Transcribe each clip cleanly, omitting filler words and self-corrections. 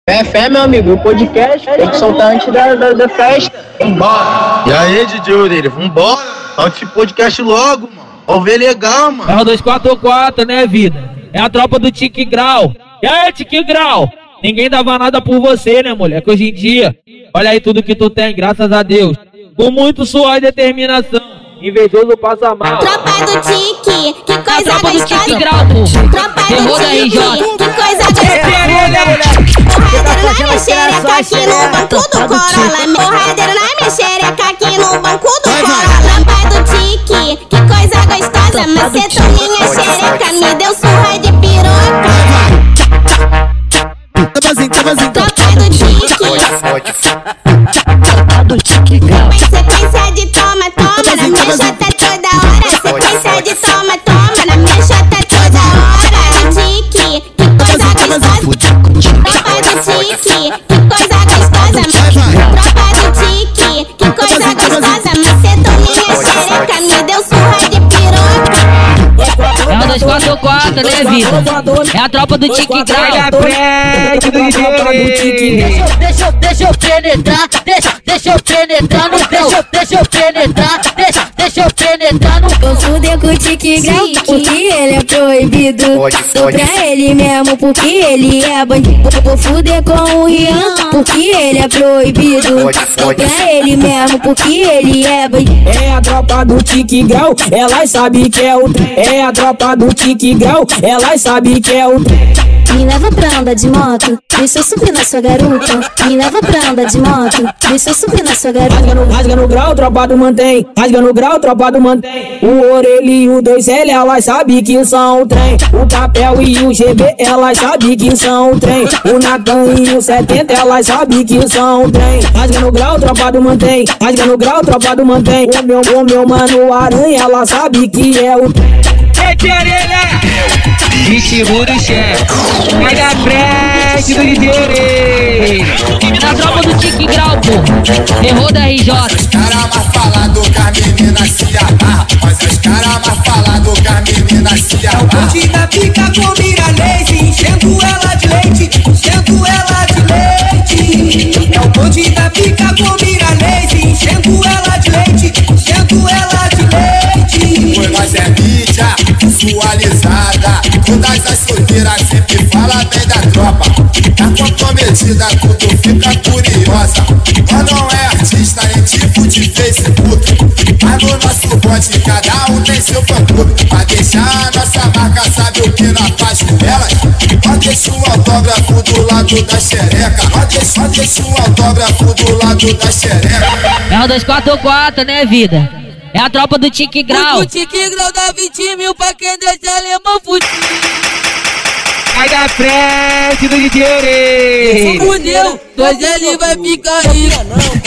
É fé, meu amigo, o podcast tem que soltar antes da festa. Vambora! E aí, DJ Orelha, vambora! Solta esse podcast logo, mano. Vamos ver legal, mano. É o 244, né, vida? É a tropa do Tique Grau. E aí, Tique Grau? Ninguém dava nada por você, né, moleque? Hoje em dia, olha aí tudo que tu tem, graças a Deus. Com muito suor e determinação. Invejoso passa mal. Tropa do Tique, que coisa Tropa do gostosa. Tique Grau, pô. Tropa Terror do da RJ. Tique, que coisa gostosa. Porradeiro na minha xereca aqui no banco do Corolla. Porradeiro na minha xereca aqui no banco do Corolla. Tropa do Tique, que coisa gostosa. Macetou minha xereca, me deu surra de piroca. Tropa do Tique. Tropa do Tique Grau. Sequência de toma, toma na minha chata toda hora. Sequência de toma, toma na minha chata toda hora. Tique, que coisa gostosa. Tropa do Tique, que coisa gostosa. Tropa do Tique, que coisa gostosa. Macetou minha xereca, me deu surra de piroca. É o 244, né, vida? É a tropa do Tique Grau. Deixa eu penetrar, deixa eu penetrar no deixa eu penetrar, deixa eu penetrar no Vou fuder com o Tique Grau, porque ele é proibido. Sou pra ele mesmo, porque ele é bandido. Vou fuder com o Rian, porque ele é proibido. Sou pra ele mesmo, porque ele é bandido. É a tropa do Tique Grau, elas sabem que é o trem. É a tropa do Tique Grau, elas sabem que é o trem. Me leva pra andar de moto, deixa eu subir na sua garupa. Me leva pra andar de moto, deixa eu subir na sua garupa. Rasga no grau, tropa do mantém. Rasga no grau, tropa do mantém. O Orelha e o 2L, elas sabem que são o trem. O Papel e o GB, elas sabem que são o trem. O Natan e o 70, elas sabem que são o trem. Rasga no grau, tropa do mantém. Rasga no grau, tropa do mantém. O meu mano Aranha, ela sabe que é o trem. Mete a orelha! Ritmo do chefe. Vai da frente do DJ Orelha. Na tropa do Tique Grau, pô. Terror da RJ. Os caras mais falados que as meninas se amarram. Mas os caras mais falados que as meninas se amarram. É o bonde da pica com mira laser, enchendo ela de leite, enchendo ela de leite. É o bonde da pica com mira laser, enchendo ela de leite, enchendo ela de leite. Pois nós é mídia visualizada. Todas as solteiras sempre falam bem da tropa. Tá comprometida, tudo fica curiosa. Quando não é artista, nem tipo de Facebook. Mas no nosso bonde, cada um tem seu fã-clube. Pra deixar a nossa marca, sabe o que nós faz com elas? Pode deixar o autógrafo do lado da xereca. Pode deixar o autógrafo do lado da xereca. É o 244, né, vida? É a tropa do Tique Grau. O Tique Grau dá 20 mil pra quem deixa alemão fudido. Vai da frente do DJ Orelha. Fudeu, 2L vai ficar rico.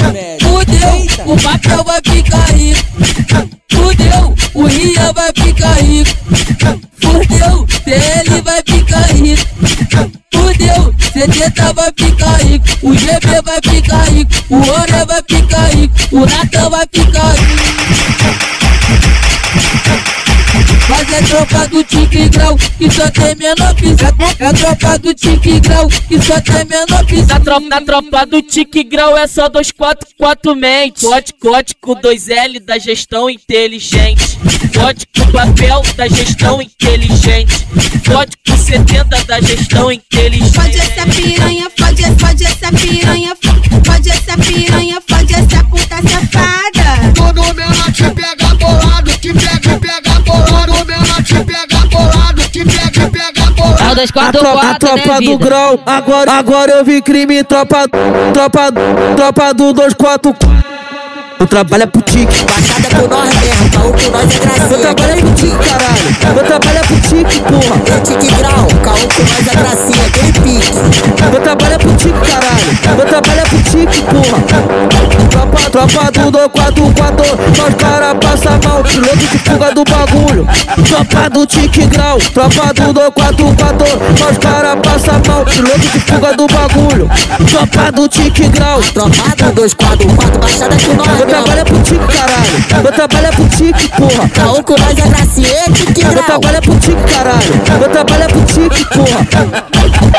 Fudeu, o Papel vai ficar rico. Fudeu, o Rian vai ficar rico. Fudeu, CL vai ficar rico. Fudeu, 70 vai ficar rico. O GB vai ficar rico. O Orelha vai ficar rico. O Natan vai ficar rico. Mas é tropa do Tique Grau, que só tem menor pisa. É tropa do Tique Grau, que só tem menor pisa. Na tropa do Tique Grau é só 244 mente. Cote com 2L da gestão inteligente. Cote com Papel da gestão inteligente. Cote com 70 da gestão inteligente. Fode essa piranha, fode essa piranha, fode essa piranha, fode essa puta safada. Todo menor te pega bolado, te pega bolado. O menor te pega bolado, te pega bolado. É o 244, A tropa né, do vida? Grau, agora eu vi crime, tropa do 244. Eu trabalho pro Tique. Baixada por nós mesmo, caô com nós é gracinha. Eu trabalho pro Tique, caralho. Eu trabalho pro Tique, porra. Eu Tique Grau, caô com nós é gracinha, aquele pique. Eu trabalho pro Tique, caralho. Eu trabalho pro Tique, porra. Tropa do 244, nós cara passa mal, louco de fuga do bagulho. Tropa do Tique Grau, tropa do 244, nós cara passa mal, louco de fuga do bagulho. Tropa do Tique Grau, Tropa do 244, baixada com nós eu mesmo. trabalho pro Tique, caralho. Eu trabalho pro Tique, porra. Caô com nós é gracinha, Tique Eu Grau. trabalho pro Tique, caralho. Eu trabalho pro Tique, porra.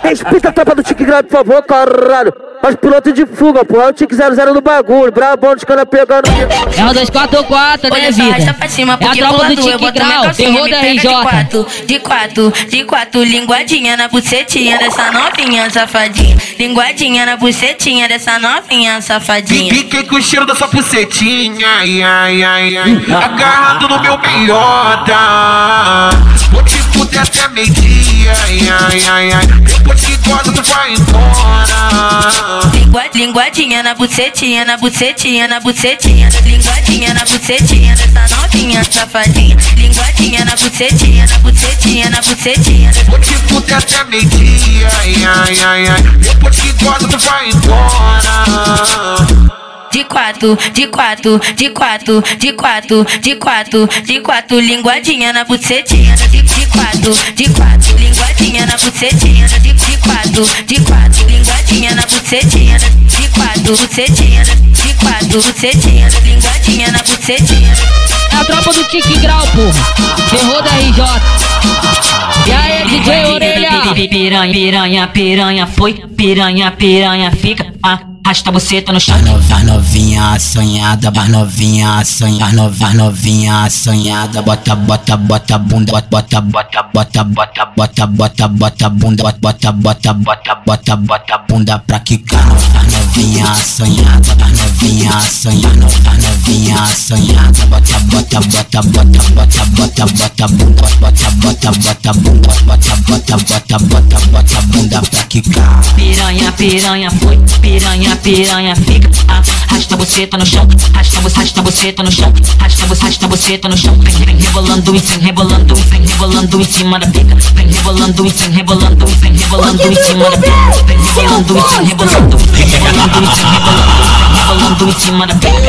Respeita a tropa do Tique Grau, por favor, caralho. Mas piloto de fuga, porra, é o Tique 00 no bagulho. Brabão dos caras pegando. É o 244, né, vida? É a tropa do Tique Grau, terror da RJ. De quatro, linguadinha na bucetinha dessa novinha safadinha. Linguadinha na bucetinha dessa novinha safadinha. Fiquei com o cheiro da sua bucetinha, ai, ai, ai, ai. Agarrado no meu meiota. Vou te fuder até meio-dia, ai, ai, ai, ai. Depois que gosta, tu vai embora. Linguadinha na bucetinha, na bucetinha, na bucetinha. Linguadinha na bucetinha dessa novinha safadinha. Linguadinha na bucetinha, na bucetinha, na bucetinha. Vou te fuder até meio-dia, ai, ai, ai, ai. Depois que gosta, tu vai embora. De quatro, linguadinha na bucetinha. De quatro, linguadinha na bucetinha. De quatro, linguadinha na bucetinha. De quatro, bucetinha. De quatro, bucetinha. Linguadinha na bucetinha. É a tropa do Tique Grau, porra. Terror da RJ. E aí, DJ Orelha? Piranha foi, piranha fica. Arrasta a buceta no chão. Vai novinha assanhada, vai novinha assanhada, vai novinha assanhada. Bota bunda, bota bunda, bota bunda pra quicar. Vai novinha assanhada, vai novinha assanhada, vai novinha assanhada. Bota bunda, bota bunda, bunda pra quicar. Piranha foi, piranha fica. Arrasta a buceta no chão, arrasta a buceta no chão, arrasta a buceta no chão. Vem rebolando em cima, rebolando em cima da pica. Vem rebolando em cima, rebolando em cima da pica. Vem rebolando em cima, rebolando em cima da pica.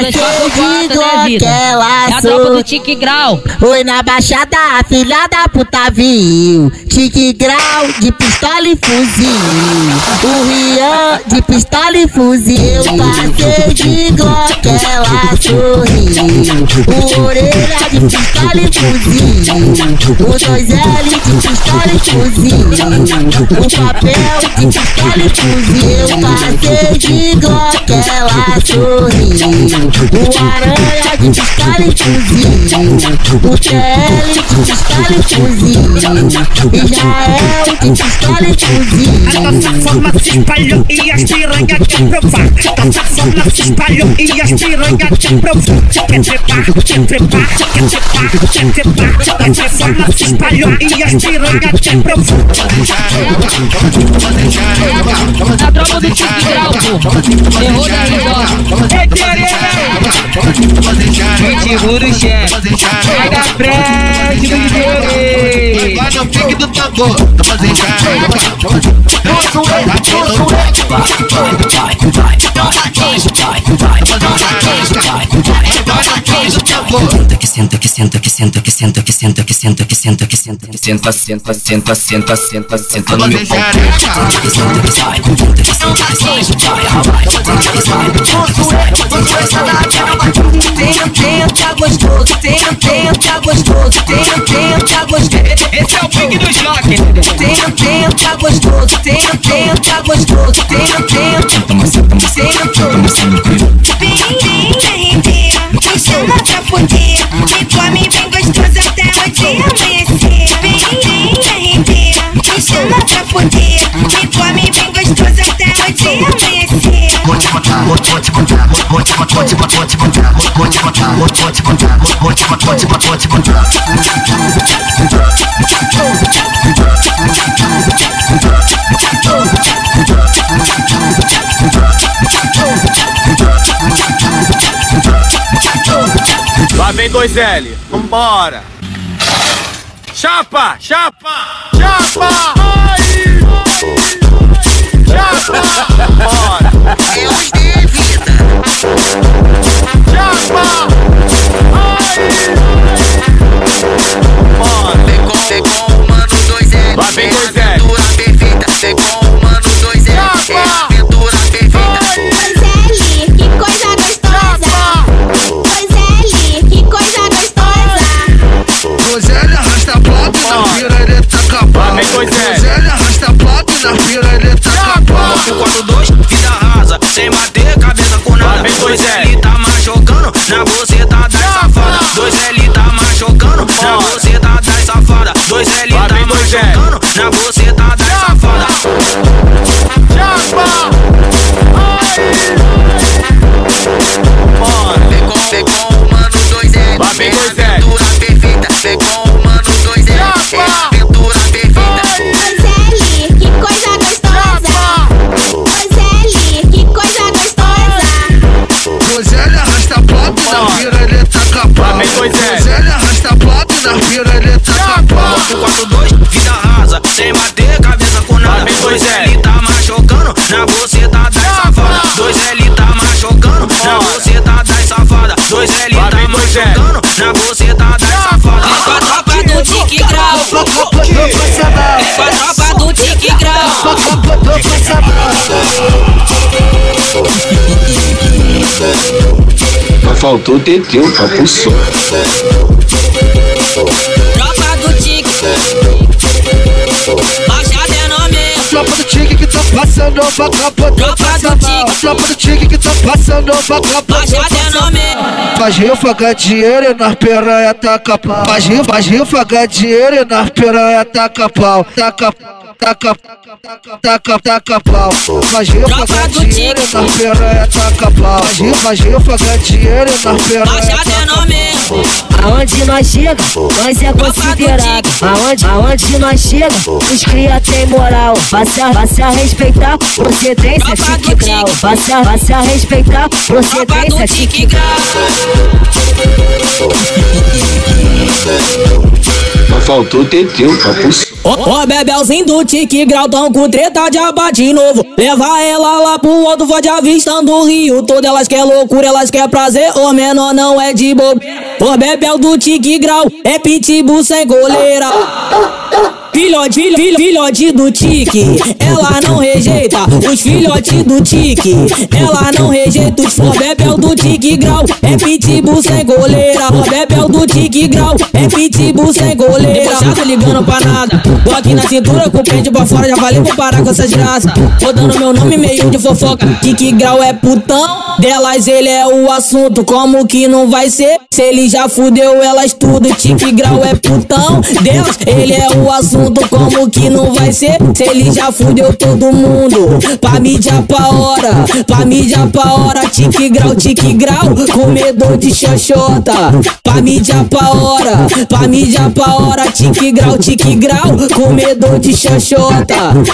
É a tropa do Tique Grau. Oi, na baixada, a filha da puta viu. Tique Grau de pistola e fuzil. O Rian de pistola e fuzil. Passei de Glock, ela sorriu. O Orelha de pistola e fuzil. O 2L de pistola e fuzil. O Papel de pistola e fuzil. Passei de Glock, ela sorriu. O Aranha de pistola e fuzil. O TL de pistola e fuzil. Israel de pistola e fuzil. A nossa forma se espalhou e as piranha quer provar. Nossa forma se espalhou e as piranha quer provar. Quer trepar. Nossa forma se espalhou e as piranha quer provar. A tropa do Tique Grau, porra. Terror da RJ. Gente, Muro chefe, vai dar frente do DJ. Vai no pique do tambor, tô fazendo Senta no meu pau. Tenta gostoso. Esse é o pique do choque. Tenta gostoso. Vem, me chama pra fuder. Me come bem gostoso até o dia amanhecer. Vem, me chama pra fuder. Me come bem gostoso até o dia amanhecer. Vou te botar. Lá vem 2L, vambora! Chapa! Ai! Chapa! Bora! É os de vida. Chapa! Ai! Bora! Vem com o mano 2L. Lá vem 2L. Aventura perfeita. Vem com o mano 2L. Aventura perfeita. 2L, que coisa gostosa. 2L, que coisa gostosa. 2L arrasta plato na piranha tá acabada. 2L arrasta plato na 4-2, vida rasa, sem bater cabeça com nada. 2L tá machucando na buceta das safada. 2L tá machucando na buceta das safada. 2L tá machucando na buceta das safada. Vem com o mano 2L, é aventura perfeita. Vem com o mano 2L, é aventura perfeita. 2L, que coisa gostosa. 2L, que coisa gostosa. 2L arrasta pop na pireleta capau. 2L arrasta pop na pireleta capau. 4-2, vida rasa, sem bater cabeça com nada. 2L tá machucando na buceta das safada. 2L tá machucando na buceta das safada. 2L tá machucando na buceta das safada. Vem com a tropa do Tique Grau. Vem com a tropa do Tique Grau. Mas faltou o TT, o papo só. Tropa do Tique. Baixada é nome. Tropa do Tique que tá passando pra capa. Tropa do Tique. Tropa do Tique que tá passando pra capa. Baixada é nome. Faz rifa, ganha dinheiro e nas piranha taca pau. Faz rifa, ganha dinheiro e nas piranha taca pau. Taca pau. Faz rifa, ganha dinheiro e nas piranha taca pau. Faz rifa, ganha dinheiro e nas piranha. Baixada é nome. Aonde nós chega, nós é considerado. Aonde nós chega, os cria tem moral. Passa a respeitar, procedência Tique Grau. Passa a respeitar, procedência Tique Grau. Mas faltou o TT, o papo só. Ó, Bebelzinho do Tique Grau tão com treta de aba de novo. Leva ela lá pro alto, vai de avistando o Rio todo. Elas quer loucura, elas quer prazer, o menor não é de bobeira. Ó, Bebel do Tique Grau é pitbull sem coleira. Filhote do Tique, ela não rejeita. Os filhotes do Tique, ela não rejeita. Os Bebel do Tique Grau é pitbull sem goleira. Bebel do Tique Grau é pitbull sem goleira. Chato ligando pra nada, tô aqui na cintura com o pente pra fora. Já falei, vou parar com essas graças. Rodando meu nome meio de fofoca. Tique Grau é putão, delas ele é o assunto. Como que não vai ser, se ele já fudeu elas tudo. Tique Grau é putão, delas ele é o assunto. Como que não vai ser, se ele já fudeu todo mundo. Pra mídia pra hora, pra mídia pra hora. Tique Grau, comedor de xoxota. Pra mídia pra hora, pra mídia pra hora. Tique Grau, comedor de xoxota.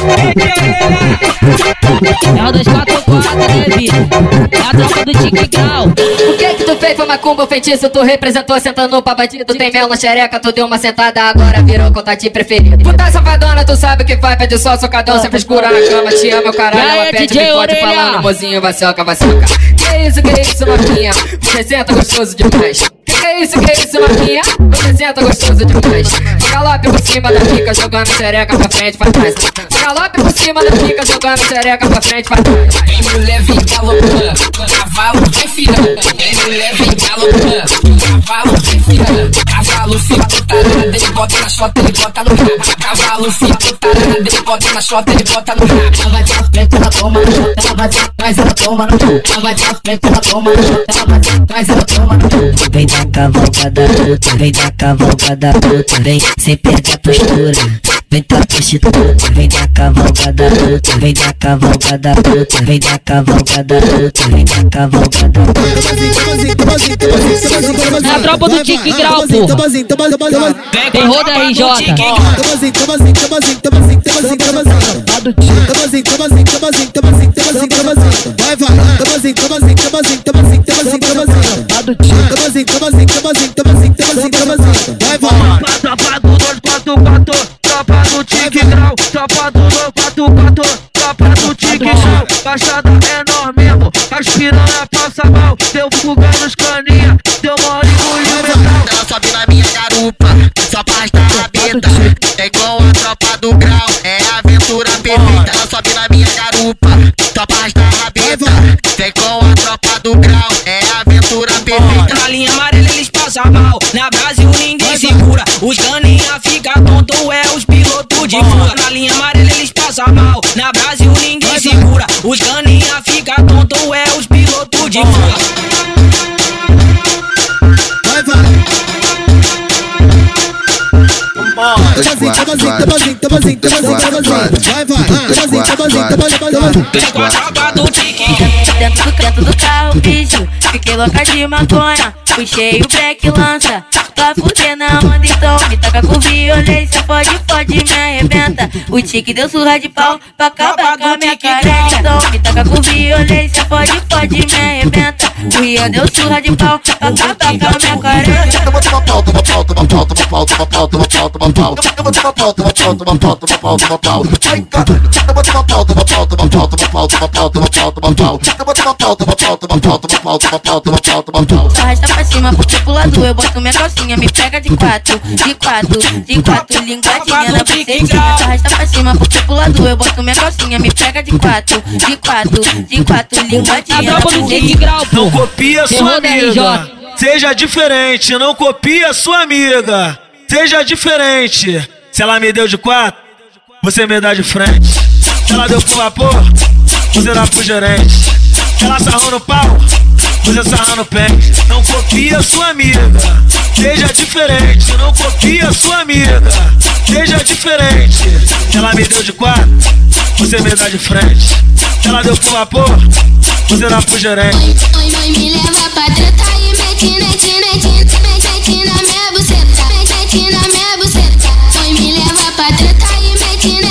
É o 244, né, vida? É a tropa do Tique Grau. O que tu fez foi macumba ou feitiço? Tu representou sentando pra bandido. Tem mel na xereca, tu deu uma sentada, agora virou contatinho preferido. Puta safadona, tu sabe o que faz, pede só socadão, sem frescura na cama, te ama, meu caralho. Ela pede bem forte falando, mozinho, vai soca, vai soca. Que isso, novinha? Você senta gostoso demais. Que isso, novinha? Você senta gostoso demais. Galope por cima da pica, jogando xereca pra frente, pra trás. Galope por cima da pica, jogando xereca pra frente, pra trás. Vem mulher, vem galopando, cavalo vem filando. Vem mulher, vem galopando, cavalo vem filando. Cavalo fica tarado, ele bota na chota, ele bota no rabo. Cavalo fica tarado, ele bota na chota, ele bota no rabo. Ela vai pra frente, ela toma no chota, ela vai pra trás, ela toma no chota. Ela vai pra frente, ela toma no chota, ela vai pra trás, ela toma no chota. Vem da cavalgada puta, vem da cavalgada puta, vem sem perder a postura. Vem da prostituta, vem da cavalgada puta, vem da cavalgada puta, vem da cavalgada puta, vem da cavalgada puta. É a tropa do Tique Grau, porra. Tem roda RJ. Tropa do 244, tropa do Tique Grau, tropa do 244, tropa do Tique Grau. Baixada é mesmo, as piranha passa mal. Deu fuga nos caninha, deu mole no metal. Ela sobe na minha garupa, só pra arrastar a rabeta. Vem com a tropa do Grau, é a aventura perfeita. Ela sobe na minha garupa, só pra arrastar a rabeta. Vem com a tropa do Grau, é a aventura perfeita. Na linha amarela eles passam mal, na Brasil ninguém segura. Os caninha fica tonto, é os pilotos de fura. Na linha amarela eles passam mal, na Brasil ninguém segura. Os caninha fica tonto, é os pilotos de fuga. Vai, com a tropa do tique. Dentro do carro, bicho, fiquei louca de maconha. Puxei o break, lança. Pra fuder na onda, então me taca com violência. Pode, me arrebenta. O tique deu surra de pau pra acabar com a minha careca. Então me taca com violência. Pode, me arrebenta. O Rian deu surra de pau pra acabar com a minha careca. Arrasta pra cima porque pulador, eu boto minha calcinha, me pega de quatro, linguadinha na bucetinha. Arrasta pra cima porque pulador, eu boto minha calcinha, me pega de quatro, linguadinha na bucetinha. Não copia sua amiga, seja diferente, não copia sua amiga, seja diferente. Se ela me deu de quatro, você me dá de frente. Se ela deu pro vapor, você dá pro gerente. Se ela sarrou no pau, você sarra no pé. Não copia sua amiga, seja diferente. Não copia sua amiga, seja diferente. Se ela me deu de quatro, você me dá de frente. Se ela deu pro vapor, você dá pro gerente. Oi, me leva pra treta e mete na minha buceta. Mete na minha buceta. Oi, me leva pra treta e mete na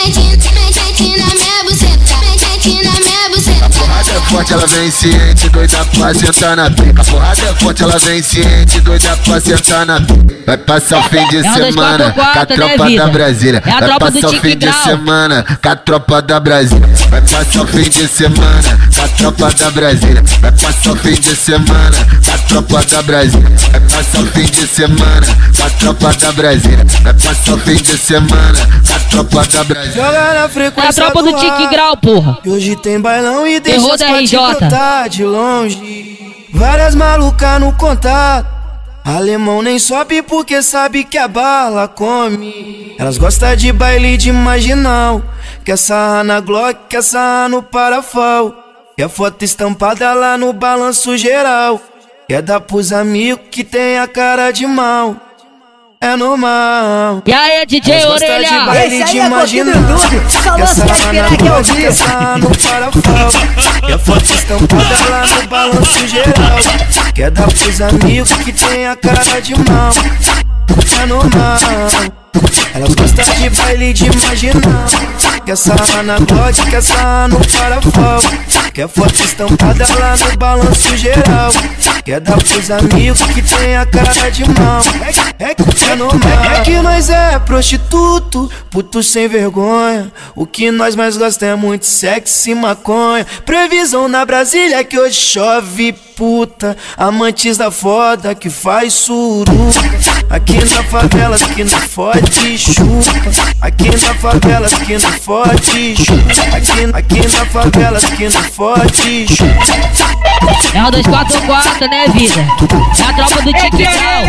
minha buceta. Mete na minha buceta. A porrada é forte, ela vem ciente, doida pra sentar na pica. A porrada é forte, ela vem ciente, doida pra sentar na pica. Vai passar o fim de semana com a tropa da Brasília. Vai passar o fim de semana com a tropa da Brasília. Vai passar o fim de semana com a tropa da Brasília. Vai passar o fim de semana com a tropa da Brasília. Vai passar o fim de semana com a tropa da Brasília. Vai passar o fim de semana com a tropa da Brasília. Joga na frequência, é a tropa do Tique Grau, porra. E hoje tem bailão e deixa as patinhas brotar de longe. Várias malucas no contato. Alemão nem sobe porque sabe que a bala come. Elas gostam de baile de marginal. Quer sarrar na Glock, quer sarrar no parafal. Quer foto estampada lá no balanço geral. Quer dar pros amigos que tem a cara de mal. É normal. E aí, DJ Orelha? Esse aí é marginal. Só você vai esperar que eu vi. Quer sarrar no parafal. Quer foto estampada lá no balanço geral. Quer dar pros amigos que tem a cara de mal. É normal. Elas gostam de baile de marginal. Quer sarrar na Glock, quer sarrar no parafal. Quer foto estampada lá no balanço geral. Quer dar pros amigos que tem a cara de mal. É normal. É que nós é prostituto, puto sem vergonha. O que nós mais gostamos é muito sexo e maconha. Previsão na Brasília que hoje chove, puta. Amantes da foda que faz suruca. Aqui na favela que não fode, chupa. Aqui na favela que não fode, chupa. Aqui na favela que não fode, chupa. É o 244, né, vida? É a tropa do Tique Grau.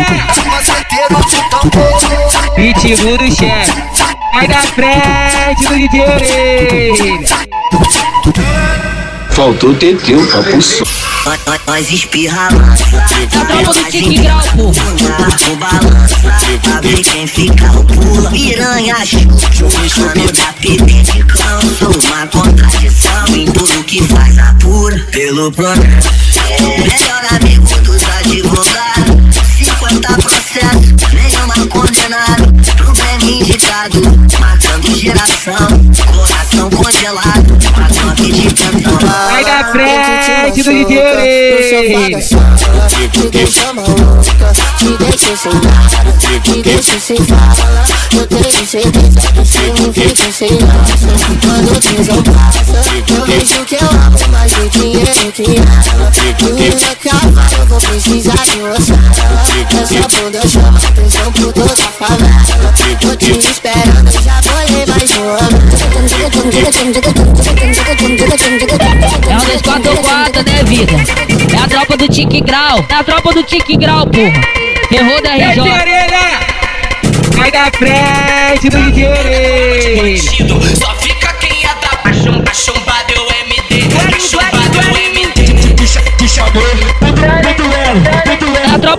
Pitbull do chefe. Sai da frente do DJ Orelha. Faltou teteu, papo só. Nós espirra lá. A tropa do Tique Grau, pô. O balanço, pra ver quem fica o pula. Piranha, chutando da pipi de cão. Sou uma contradição em tudo que faz apura. Pelo programa, melhor amigo dos advogados. 50 processos, nenhuma condenada. Problema indicado, matando geração. Coração congelado, a toque de cantão. Sai da frente do DJ Orelha. Te deixa maluca, te deixa sem nada, te deixa sem fala. Eu tenho certeza que você não fica sem graça. Quando o tesão passa, eu vejo que eu amo mais o dinheiro que ela. Menina cavalo, eu vou precisar de você. Essa bunda chama atenção por toda a favela. Tô te esperando, já bolei mais uma. É o 244, né, vida? É a tropa do Tique Grau. É a tropa do Tique Grau, porra. Terror da RJ. Sai da frente do DJ Orelha. Só fica quem é da chumbada, eu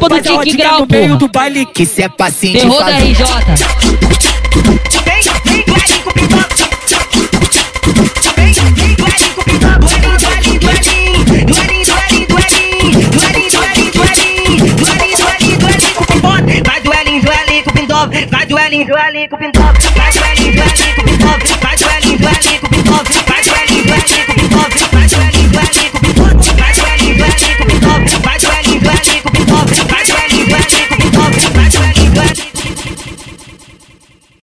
tropa do Tique Grau, porra. do baile que cê é passinho de Terror da RJ. Vem do alinho com pipoca. Vem do alinho com pipoca. Do alinho, do alinho, do alinho, do alinho, do alinho, do alinho, do alinho, do alinho, do alinho, do alinho, do alinho com pipoca. Vai do alinho com pintoca. Vai do alinho com pintoca. Vai do alinho com pintoca. Vai do alinho com pintoca.